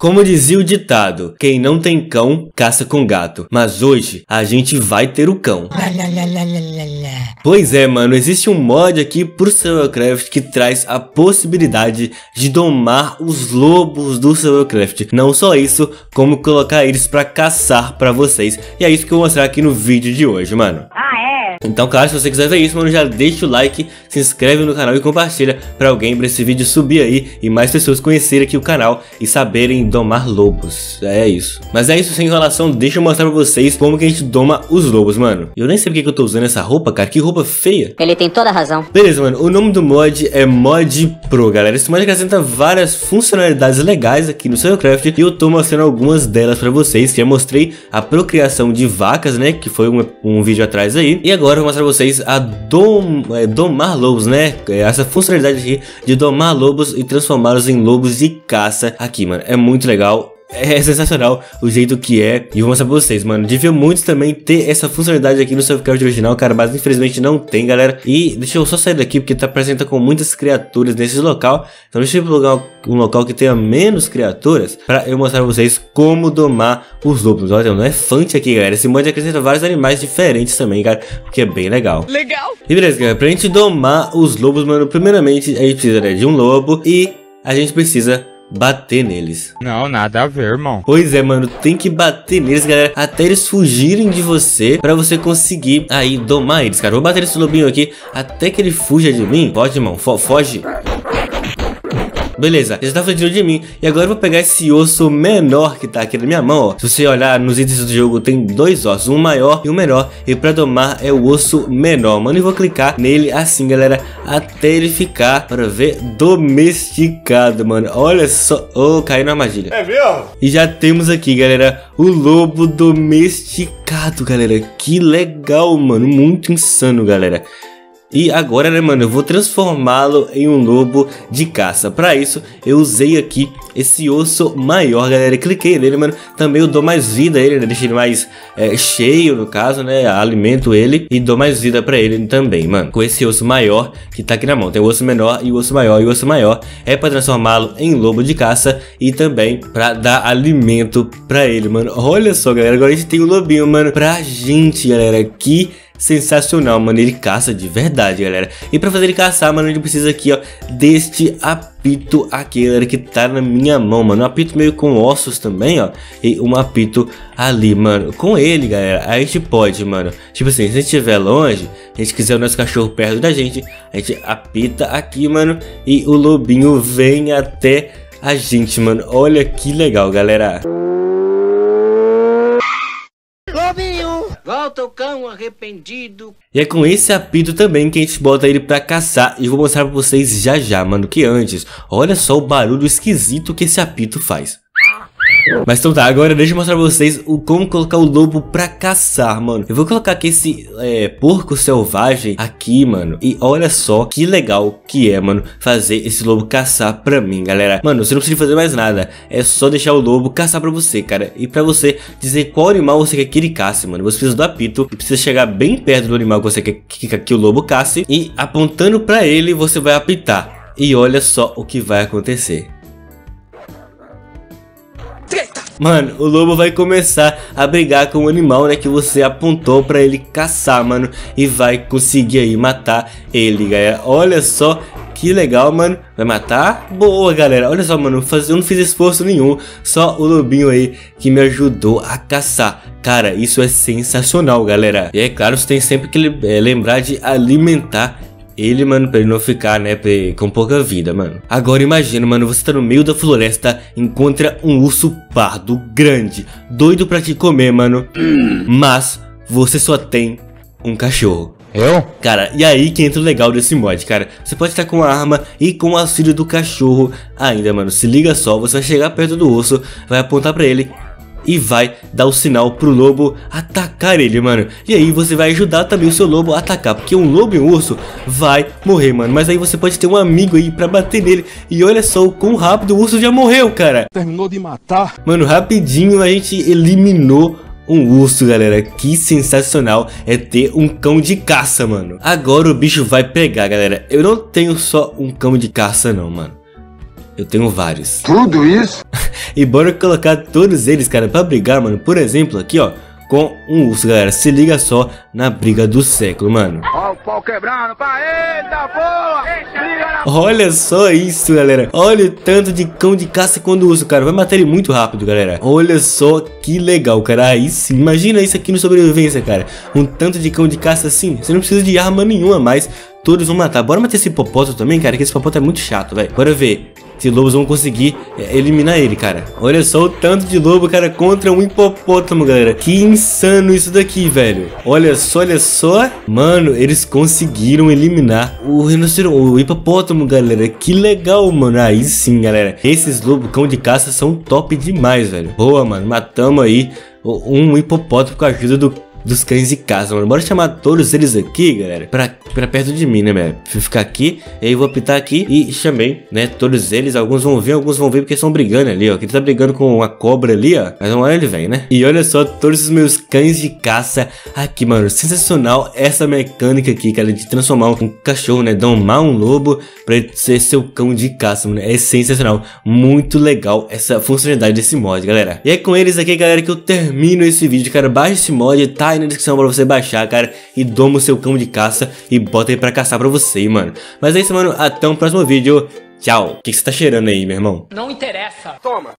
Como dizia o ditado, quem não tem cão, caça com gato. Mas hoje, a gente vai ter o cão. Pois é, mano, existe um mod aqui pro Survivalcraft que traz a possibilidade de domar os lobos do Survivalcraft. Não só isso, como colocar eles pra caçar pra vocês. E é isso que eu vou mostrar aqui no vídeo de hoje, mano. Então, claro, se você quiser ver isso, mano, já deixa o like, se inscreve no canal e compartilha pra alguém, pra esse vídeo subir aí e mais pessoas conhecerem aqui o canal e saberem domar lobos. É isso. Mas é isso, sem enrolação, deixa eu mostrar pra vocês como que a gente doma os lobos, mano. Eu nem sei porque que eu tô usando essa roupa, cara, que roupa feia. Ele tem toda a razão. Beleza, mano, o nome do mod é Mod Pro, galera. Esse mod acrescenta várias funcionalidades legais aqui no Survivalcraft e eu tô mostrando algumas delas pra vocês. Já mostrei a procriação de vacas, né, que foi um vídeo atrás aí. E agora eu vou mostrar pra vocês a domar lobos, né? Essa funcionalidade aqui de domar lobos e transformá-los em lobos de caça aqui, mano. É muito legal. É sensacional o jeito que é. E vou mostrar pra vocês, mano. Devia muito também ter essa funcionalidade aqui no Survivalcraft original, cara, mas infelizmente não tem, galera. E deixa eu só sair daqui porque tá apresenta com muitas criaturas nesse local. Então deixa eu pegar um local que tenha menos criaturas pra eu mostrar pra vocês como domar os lobos. Olha, tem um elefante aqui, galera. Esse mod acrescenta vários animais diferentes também, cara, porque é bem legal. E beleza, galera, pra gente domar os lobos, mano, primeiramente a gente precisa, né, de um lobo e a gente precisa bater neles. Não, nada a ver, irmão. Pois é, mano, tem que bater neles, galera, até eles fugirem de você, pra você conseguir aí domar eles, cara. Vou bater esse lobinho aqui até que ele fuja de mim. Pode, irmão, foge. Beleza, ele está fugindo de mim. E agora eu vou pegar esse osso menor que tá aqui na minha mão, ó. Se você olhar nos itens do jogo, tem dois ossos, um maior e um menor. E pra domar é o osso menor, mano. E vou clicar nele assim, galera, até ele ficar, para ver, domesticado, mano. Olha só, oh, caiu na armadilha. É mesmo? E já temos aqui, galera, o lobo domesticado, galera. Que legal, mano, muito insano, galera. E agora, né, mano, eu vou transformá-lo em um lobo de caça. Pra isso, eu usei aqui esse osso maior, galera. Cliquei nele, mano. Também eu dou mais vida a ele, né? Deixo ele mais cheio, no caso, né? Alimento ele e dou mais vida pra ele também, mano. Com esse osso maior que tá aqui na mão. Tem o osso menor e o osso maior. E o osso maior é pra transformá-lo em lobo de caça e também pra dar alimento pra ele, mano. Olha só, galera. Agora a gente tem o lobinho, mano, pra gente, galera. Que sensacional, mano, ele caça de verdade, galera. E pra fazer ele caçar, mano, a gente precisa aqui, ó, deste apito aqui, galera, que tá na minha mão, mano. Um apito meio com ossos também, ó. E um apito ali, mano. Com ele, galera, a gente pode, mano, tipo assim, se a gente estiver longe, a gente quiser o nosso cachorro perto da gente, a gente apita aqui, mano, e o lobinho vem até a gente, mano. Olha que legal, galera. Volta o cão arrependido. E é com esse apito também que a gente bota ele pra caçar. E vou mostrar pra vocês já já, mano, que antes, olha só o barulho esquisito que esse apito faz. Mas então tá, agora deixa eu mostrar pra vocês como colocar o lobo pra caçar, mano. Eu vou colocar aqui esse porco selvagem aqui, mano. E olha só que legal que é, mano, fazer esse lobo caçar pra mim, galera. Mano, você não precisa fazer mais nada. É só deixar o lobo caçar pra você, cara. E pra você dizer qual animal você quer que ele caça, mano, você precisa do apito e precisa chegar bem perto do animal que você quer que o lobo casse. E apontando pra ele, você vai apitar. E olha só o que vai acontecer. Mano, o lobo vai começar a brigar com o animal, né, que você apontou pra ele caçar, mano. E vai conseguir aí matar ele, galera. Olha só que legal, mano. Vai matar? Boa, galera. Olha só, mano, eu não fiz esforço nenhum. Só o lobinho aí que me ajudou a caçar. Cara, isso é sensacional, galera. E é claro, você tem sempre que lembrar de alimentar ele, mano, pra ele não ficar, né, com pouca vida, mano. Agora imagina, mano, você tá no meio da floresta, encontra um urso pardo grande, doido pra te comer, mano. Mas você só tem um cachorro. Eu? Cara, e aí que entra o legal desse mod, cara. Você pode estar com a arma e com o auxílio do cachorro ainda, mano. Se liga só, você vai chegar perto do urso, vai apontar pra ele e vai dar o sinal pro lobo atacar ele, mano. E aí você vai ajudar também o seu lobo a atacar, porque um lobo e um urso vai morrer, mano. Mas aí você pode ter um amigo aí pra bater nele. E olha só o quão rápido o urso já morreu, cara. Terminou de matar. Mano, rapidinho a gente eliminou um urso, galera. Que sensacional é ter um cão de caça, mano. Agora o bicho vai pegar, galera. Eu não tenho só um cão de caça não, mano. Eu tenho vários. Tudo isso? E bora colocar todos eles, cara, pra brigar, mano. Por exemplo, aqui, ó, com um urso, galera. Se liga só na briga do século, mano. Ó o pau quebrando, pá, eita porra! Olha só isso, galera. Olha o tanto de cão de caça quando urso, cara. Vai matar ele muito rápido, galera. Olha só que legal, cara. Aí sim, imagina isso aqui no Sobrevivência, cara. Um tanto de cão de caça assim, você não precisa de arma nenhuma mais. Todos vão matar. Bora matar esse hipopótamo também, cara, que esse hipopótamo é muito chato, velho. Bora ver se lobos vão conseguir eliminar ele, cara. Olha só o tanto de lobo, cara, contra um hipopótamo, galera. Que insano isso daqui, velho. Olha só, olha só. Mano, eles conseguiram eliminar o rinoceronte, o hipopótamo, galera. Que legal, mano. Aí sim, galera. Esses lobos, cão de caça, são top demais, velho. Boa, mano. Matamos aí um hipopótamo com a ajuda dos cães de caça, mano. Bora chamar todos eles aqui, galera, pra perto de mim, né, velho? Vou ficar aqui, e aí vou apitar aqui e chamei, né, todos eles. Alguns vão ver porque estão brigando ali, ó. Que ele tá brigando com uma cobra ali, ó. Mas uma hora ele vem, né? E olha só todos os meus cães de caça aqui, mano. Sensacional essa mecânica aqui, cara, de transformar um cachorro, né, domar um lobo pra ele ser seu cão de caça, mano. É sensacional. Muito legal essa funcionalidade desse mod, galera. E é com eles aqui, galera, que eu termino esse vídeo, cara. Baixa esse mod, tá aí na descrição pra você baixar, cara, e doma o seu cão de caça e bota aí pra caçar pra você, mano. Mas é isso, mano, até o próximo vídeo. Tchau. O que você tá cheirando aí, meu irmão? Não interessa. Toma.